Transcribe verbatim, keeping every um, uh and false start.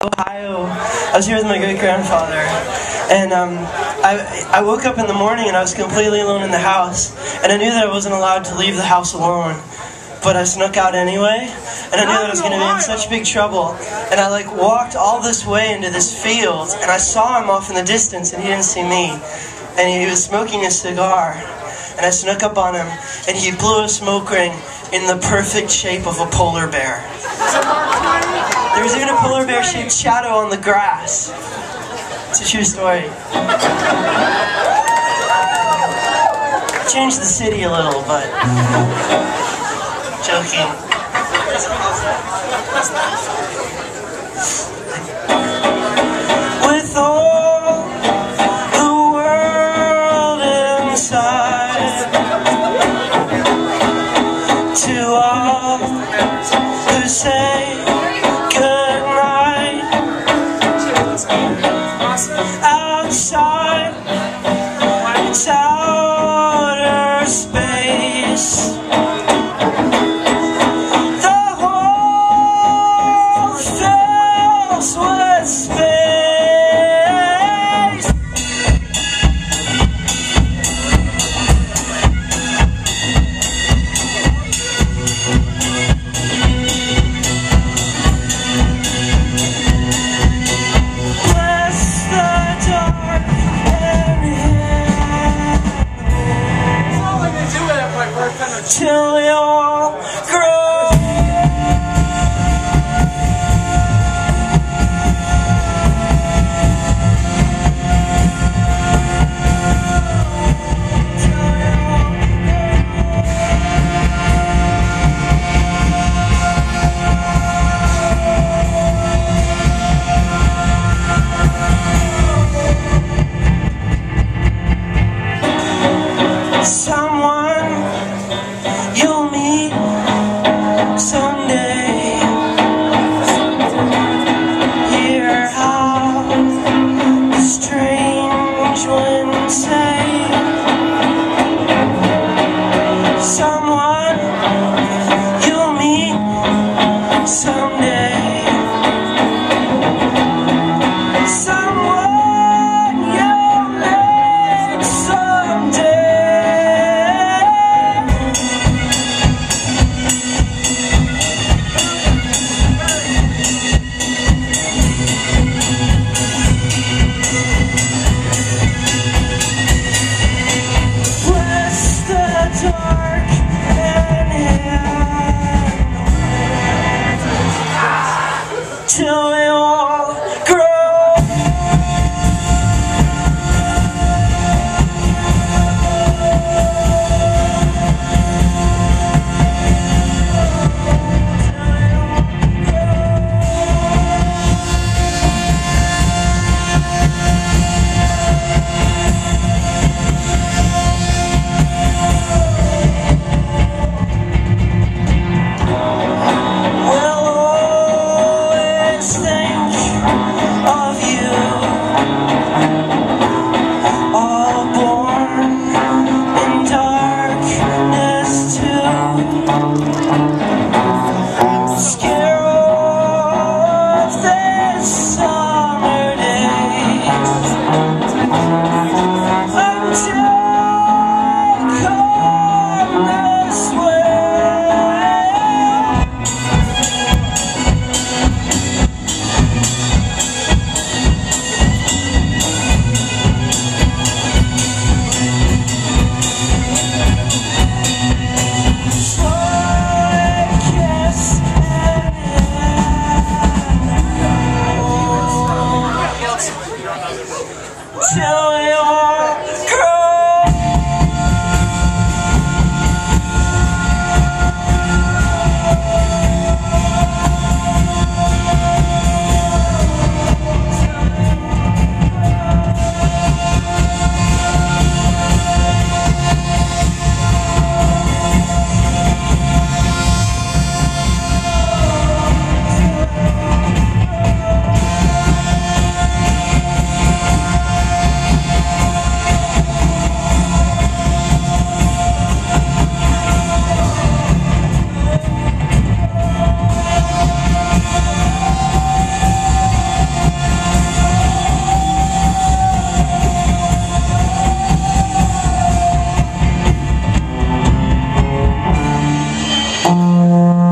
Ohio. I was here with my great-grandfather, and um, I, I woke up in the morning and I was completely alone in the house, and I knew that I wasn't allowed to leave the house alone, but I snuck out anyway, and I knew that I was going to be in such big trouble, and I like walked all this way into this field, and I saw him off in the distance, and he didn't see me, and he was smoking a cigar, and I snuck up on him, and he blew a smoke ring in the perfect shape of a polar bear. There was even a polar bear-shaped shadow on the grass. It's a true story. Changed the city a little, but joking. With all the world inside, to all who say goodnight, outside, it's outer space. The whole fills with space. Till we all grow. Bye.